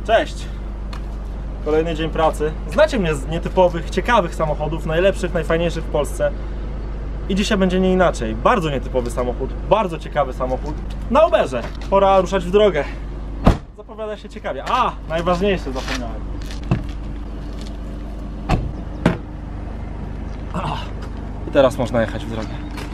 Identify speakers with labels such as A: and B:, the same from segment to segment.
A: Cześć! Kolejny dzień pracy. Znacie mnie z nietypowych, ciekawych samochodów, najlepszych, najfajniejszych w Polsce. I dzisiaj będzie nie inaczej. Bardzo nietypowy samochód, bardzo ciekawy samochód. Na Uberze. Pora ruszać w drogę. Zapowiada się ciekawie. A, najważniejsze zapomniałem. I teraz można jechać w drogę.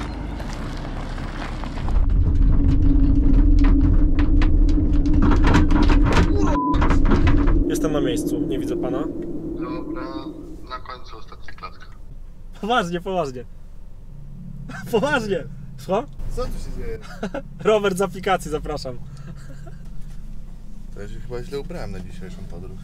A: Jestem na miejscu, nie widzę pana.
B: Dobra, na końcu ostatnia klatka.
A: Poważnie, poważnie. Poważnie. Słucham?
B: Co tu się dzieje?
A: Robert z aplikacji, zapraszam.
B: To ja się chyba źle ubrałem na dzisiejszą podróż.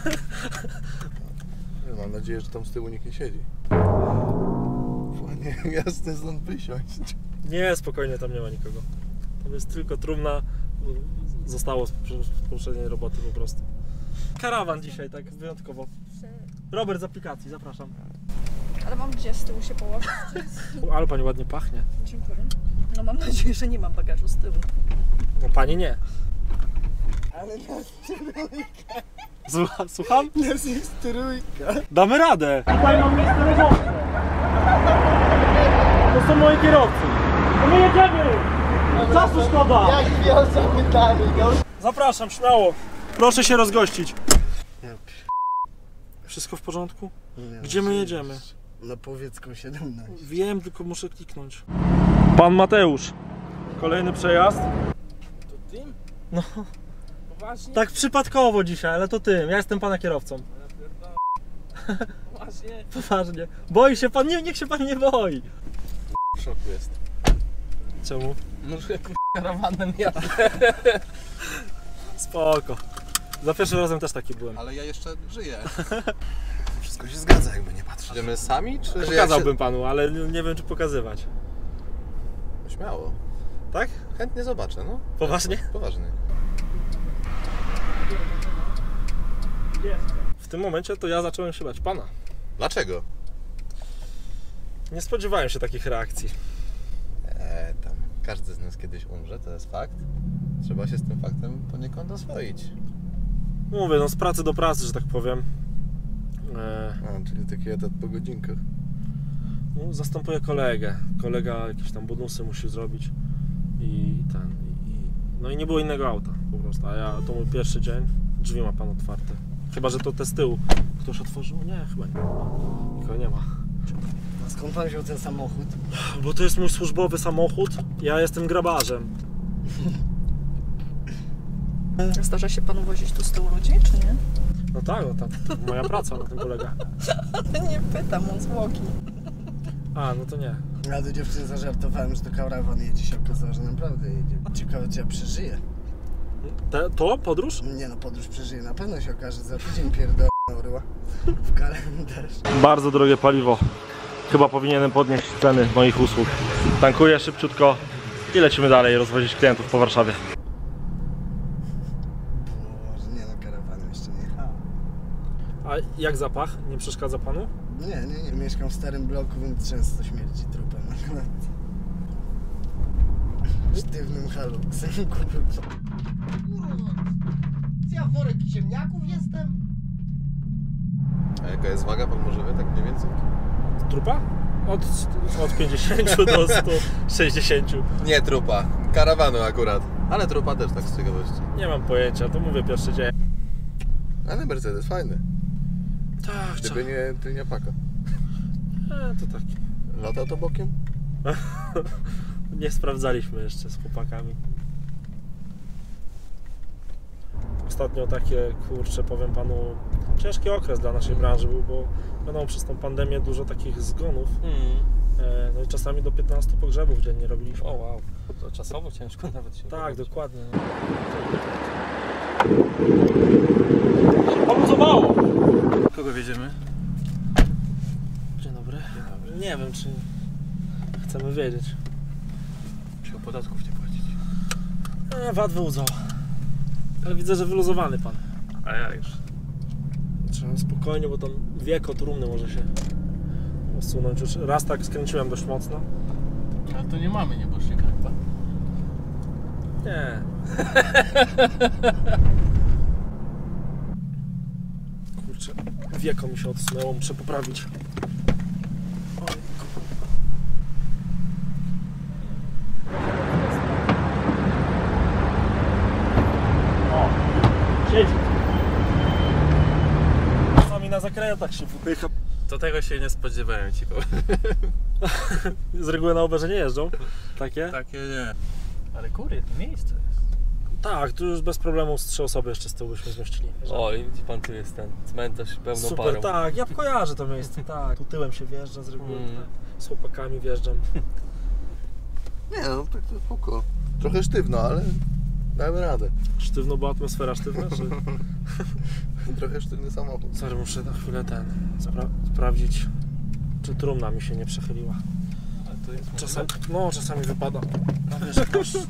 B: Mam nadzieję, że tam z tyłu nikt nie siedzi. Panie, jasne, stąd wysiąść.
A: Nie, spokojnie, tam nie ma nikogo. Tam jest tylko trumna. Zostało z poprzedniej roboty po prostu. Karawan dzisiaj, tak wyjątkowo. Robert z aplikacji, zapraszam.
C: Ale mam gdzie z tyłu się położyć?
A: Ale pani ładnie pachnie.
C: Dziękuję. No mam nadzieję, że nie mam bagażu z tyłu.
A: No pani nie.
B: Ale nas trójka.
A: Słucham?
B: Nas jest trójka.
A: Damy radę. Tutaj mam miejsce leżące. To są moi kierowcy. To my jedziemy. Czasu szkoda.
B: Jak wiosą pytanie, no.
A: Zapraszam, śmiało. Proszę się rozgościć. Wszystko w porządku? Gdzie my jedziemy?
B: Na Powiecką 17.
A: Wiem, tylko muszę kliknąć. Pan Mateusz. Kolejny przejazd.
D: To tym?
A: No,
D: Poważnie?
A: tak przypadkowo dzisiaj, ale to tym. Ja jestem pana kierowcą.
D: Poważnie?
A: Poważnie. Boi się pan? Nie, niech się pan nie boi.
D: W szoku jest.
A: Czemu?
D: No, że karawanem jadę.
A: Spoko. Za pierwszym razem też taki byłem.
E: Ale ja jeszcze żyję. Wszystko się zgadza, jakby nie patrzeć. Idziemy sami, czy...
A: Pokazałbym panu, ale nie wiem, czy pokazywać.
E: Śmiało.
A: Tak?
E: Chętnie zobaczę, no.
A: Poważnie?
E: Poważnie.
A: W tym momencie to ja zacząłem się bać pana.
E: Dlaczego?
A: Nie spodziewałem się takich reakcji.
E: Tam. Każdy z nas kiedyś umrze, to jest fakt. Trzeba się z tym faktem poniekąd oswoić.
A: Mówię, no z pracy do pracy, że tak powiem.
E: A, czyli taki etat po godzinkach.
A: No, zastępuję kolegę. Kolega jakieś tam bonusy musi zrobić. No i nie było innego auta po prostu. A ja, to mój pierwszy dzień. Drzwi ma pan otwarte. Chyba, że to te z tyłu. Ktoś otworzył? Nie, chyba nie. Nikogo nie ma.
D: A skąd pan wziął ten samochód?
A: Bo to jest mój służbowy samochód. Ja jestem grabarzem.
C: Zdarza się panu wozić tu z tyłu ludzi, czy nie?
A: No tak, no tak. Moja praca na tym polega.
C: Nie pytam o zwłoki.
A: A, no to nie.
D: Ja do dziewczyny zażartowałem, że to karawan jedzie, się okazało, że naprawdę jedzie. Ciekawe, czy ja przeżyję.
A: To podróż?
D: Nie no, podróż przeżyję. Na pewno się okaże, za tydzień pierdolę ryła w kalendarz.
A: Bardzo drogie paliwo. Chyba powinienem podnieść ceny moich usług. Tankuję szybciutko i lecimy dalej rozwozić klientów po Warszawie.
D: Boże, nie no, karawanem jeszcze nie jechałem.
A: A jak zapach? Nie przeszkadza panu?
D: Nie. Mieszkam w starym bloku, więc często śmierdzi trupem akurat. Sztywnym haluksem, kurczę.
F: Ja worek ziemniaków jestem?
E: A jaka jest waga, pan może wie, tak mniej więcej?
A: Trupa? Od 50 do 160.
E: Nie trupa. Karawanu akurat. Ale trupa też tak z ciekawości.
A: Nie mam pojęcia, to mówię pierwszy dzień.
E: Ale Mercedes fajny.
A: Tak,
E: Gdyby nie tylnia paka.
A: to tak.
E: Lata to bokiem?
A: Nie sprawdzaliśmy jeszcze z chłopakami. Ostatnio takie, kurczę, powiem panu, ciężki okres dla naszej branży był, bo wiadomo, przez tą pandemię dużo takich zgonów. No i czasami do 15 pogrzebów dziennie robiliśmy.
D: O wow, to czasowo ciężko nawet się
A: Tak, dokładnie. Poluzowało!
D: Kogo wiedziemy?
A: Dzień dobry. Nie wiem, czy chcemy wiedzieć.
D: Czy podatków nie płacić?
A: VAT wyłudzał. Ale widzę, że wyluzowany pan.
D: A ja już.
A: Trzeba spokojnie, bo tam wiek od trumny może się usunąć. Już raz tak skręciłem dość mocno.
D: Ale to nie mamy niebocznika chyba.
A: Nie. kurczę, wieko mi się odsunęło, muszę poprawić. O, siedzi. Czasami na zakrętach się wypycha.
G: To tego się nie spodziewałem, ci powiem.
A: Z reguły na Uberze nie jeżdżą takie?
G: Takie nie. Ale kury, to miejsce jest.
A: Tak, tu już bez problemu z 3 osoby jeszcze z tyłu byśmy zmieścili.
G: O, i widzi pan, tu jest ten cmentarz pełną
A: Super,
G: parą.
A: tak, ja kojarzę to miejsce, tak. Tu tyłem się wjeżdża z reguły, tak. Z chłopakami wjeżdżam.
B: Nie no, tak to spoko. Trochę sztywno, ale damy radę.
A: Sztywno, bo atmosfera sztywna, czy?
B: Trochę sztywny samochód.
A: Sorry, muszę na chwilę sprawdzić, czy trumna mi się nie przechyliła.
G: A to jest
A: Czasami wypada. A wiesz, jak masz...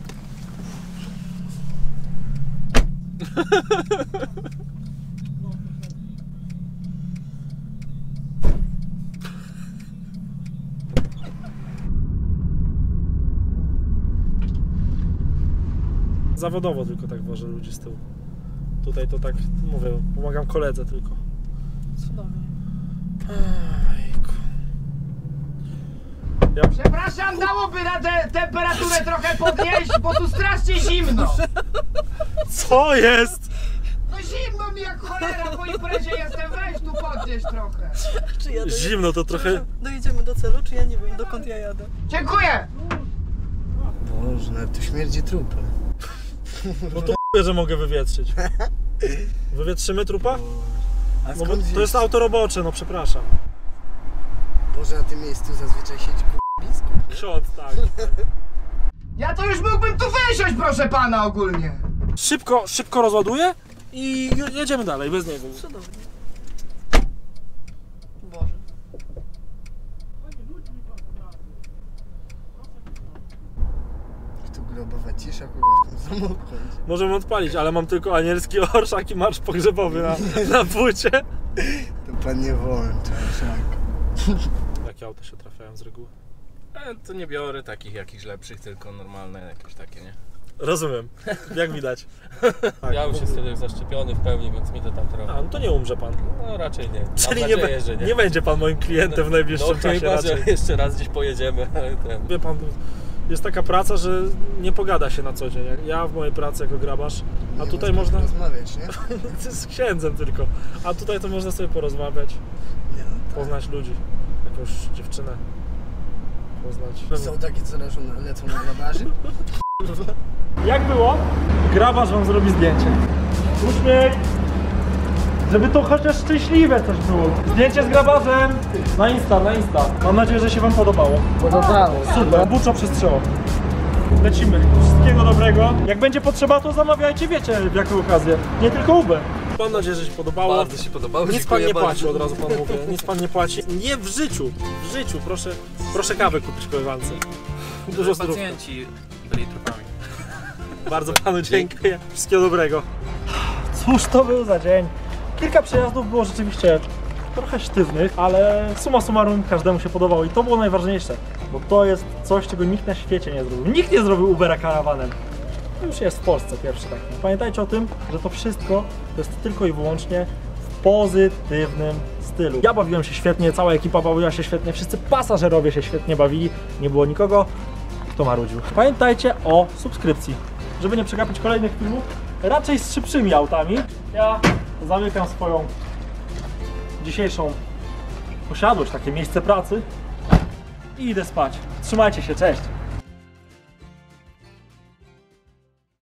A: Zawodowo tylko tak wożę ludzi z tyłu. Tutaj to tak, mówię, pomagam koledze tylko.
C: Cudownie.
A: Ejku.
F: Przepraszam, dałoby radę temperaturę trochę podnieść, bo tu strasznie zimno.
A: Co jest?
F: No zimno mi jak cholera, po imprezie jestem, weź tu podnieś trochę.
C: Czy ja
A: Zimno to trochę...
C: Dojedziemy do celu, czy ja nie wiem, dokąd ja jadę?
F: Dziękuję.
D: Boże, nawet tu śmierdzi trupem.
A: No to mówię, że mogę wywietrzyć. Wywietrzymy trupa?
D: A
A: No bo
D: skąd
A: to
D: wiesz?
A: jest auto robocze, no przepraszam.
D: Boże, na tym miejscu zazwyczaj siedzi biskup.
A: Ksiądz, tak.
F: Ja to już mógłbym tu wysiąść, proszę pana, ogólnie.
A: Szybko rozładuję i jedziemy dalej, bez niego.
C: Cudownie. Boże.
D: Tu grobowa cisza, kurwa, w tym samochodzie.
A: Możemy odpalić, ale mam tylko anielski orszak i marsz pogrzebowy na płycie.
D: To pan nie włącza, szak.
A: Jakie auta się trafiają z reguły?
G: To nie biorę takich jakichś lepszych, tylko normalne jakieś takie, nie?
A: Rozumiem, jak widać. Tak,
G: Ja już jestem zaszczepiony w pełni, więc mi to tam trochę...
A: A, no to nie umrze pan.
G: No raczej nie. Mam
A: Czyli
G: nadzieję, że
A: nie będzie pan moim klientem w najbliższym
G: no,
A: czasie
G: chyba, że
A: raczej.
G: jeszcze raz gdzieś pojedziemy, ale ten...
A: Wie pan, jest taka praca, że nie pogada się na co dzień. Ja w mojej pracy jako grabarz, a
D: Nie
A: tutaj
D: ma z kim
A: można...
D: rozmawiać, nie?
A: Z księdzem tylko. A tutaj to można sobie porozmawiać,
D: Nie, no tak.
A: poznać ludzi, jakąś dziewczynę poznać.
D: Są takie, co lecą na grabarzy?
A: Jak było? Grabarz wam zrobi zdjęcie. Uśmiech! Żeby to chociaż szczęśliwe coś było. Zdjęcie z grabarzem! Na Insta. Mam nadzieję, że się wam podobało.
D: Podobało.
A: Super, buczo przestrzał. Lecimy. Wszystkiego dobrego. Jak będzie potrzeba, to zamawiajcie, wiecie w jaką okazję. Nie tylko Uber. Mam nadzieję, że się podobało.
G: Bardzo się podobało.
A: Nic pan
G: dziękuję
A: nie
G: bardzo.
A: płaci, od razu pan mówię. Nic pan nie płaci. Nie w życiu. W życiu. Proszę kawę kupić koleżance. Dużo zdrówka.
G: Pacjenci byli trupami.
A: Bardzo panu dziękuję. Wszystkiego dobrego. Cóż to był za dzień. Kilka przejazdów było rzeczywiście trochę sztywnych, ale summa summarum każdemu się podobało i to było najważniejsze, bo to jest coś, czego nikt na świecie nie zrobił. Nikt nie zrobił Ubera karawanem. To już jest w Polsce pierwszy taki. Pamiętajcie o tym, że to wszystko to jest tylko i wyłącznie w pozytywnym stylu. Ja bawiłem się świetnie, cała ekipa bawiła się świetnie, wszyscy pasażerowie się świetnie bawili, nie było nikogo, kto marudził. Pamiętajcie o subskrypcji, żeby nie przegapić kolejnych filmów, raczej z szybszymi autami. Ja zamykam swoją dzisiejszą posiadłość, takie miejsce pracy i idę spać. Trzymajcie się, cześć!